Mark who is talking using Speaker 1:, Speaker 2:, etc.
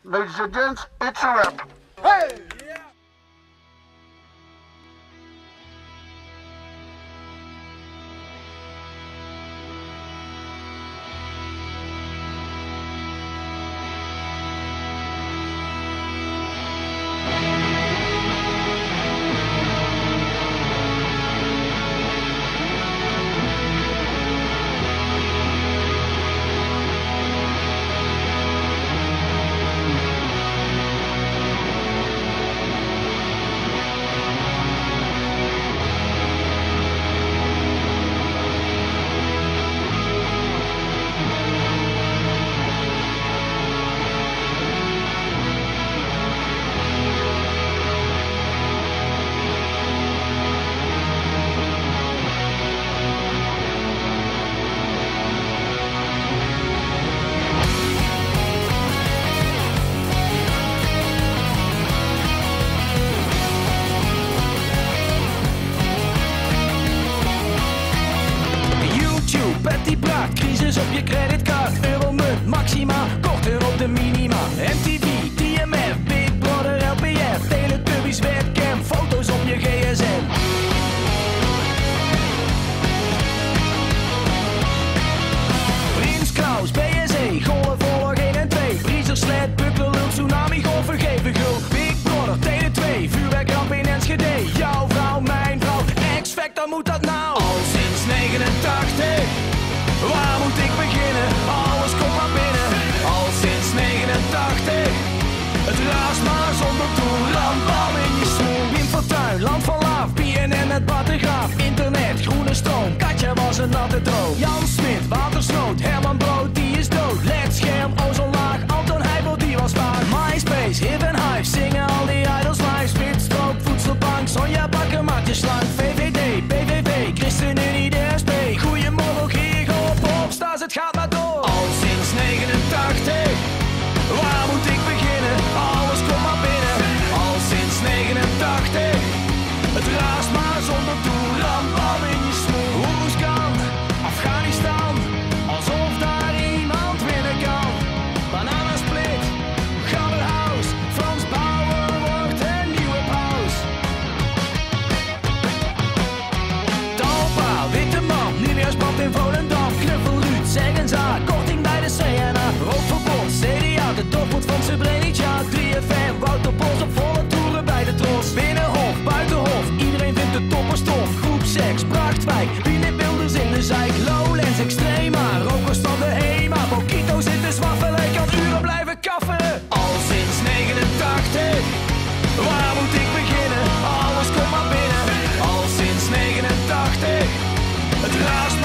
Speaker 1: Ladies and gents, it's a wrap. Hey!
Speaker 2: Petty praat, crisis op je creditcard, Euromunt, Maxima, korten op de minima. MTV, TMF, Big Brother, LPF, Teletubbies, webcam, foto's op je gsm. Prins Klaus, BSE, golven, volg 1 en 2. Briezer, sled, bukkelen, tsunami, golven, geven gul. Big Brother, Tele 2, vuurwerkramp in Enschede. Jouw vrouw, mijn vrouw, X-Factor moet dat nou? Al sinds 89. Waar moet ik beginnen? Alles komt maar binnen. Al sinds 89. Het raast maar zonder doel. Landbouw in je smoel. Wim Fortuyn, land van Laaf. BNN met Battengraaf. Internet, groene stroom. Katja was een natte droom. Jan Smit, Watersnood. Herman Brood, die is dood. LED-scherm, ozonlaag. Anton Heijbel, die was vaak. MySpace, Hip en Hive. Zingen al die idols live. Spitstrook, voedselbank. Sonja Bakker maakt je slank. VVD, PVV, ChristenUnie, DSP. Goeiemorgen, Popstars, het gaat maar door. Al sinds 89. Waar moet ik beginnen? Alles komt maar binnen. Al sinds 89. Het raast maar zonder doel. Landbouw in je smoel. Oeruzgan, Afghanistan. Alsof daar iemand winnen kan. Bananasplit, Gabberhaus. Frans Bauer wordt een nieuwe paus. Talpa, Witte Man, Nieuwjaarsband in Volendam. Knuffel Ruud, Zeggenzaak, korting bij de CNA. Rookverbod, CDA, de topmoed van Srebrenica. 3FM, Wouter Bos op volle toeren bij de Tros. Binnenhof, buitenhof, iedereen vindt de toppers tof. Groep 6, Prachtwijk, Binnenbeelders in de Zijk. Lowlands, Extrema, rokers van de HEMA. Bokito zit te zwaffelen, ik kan uren blijven kaffen. Al sinds 89. Waar moet ik beginnen? Alles komt maar binnen. Al sinds 89. Het raast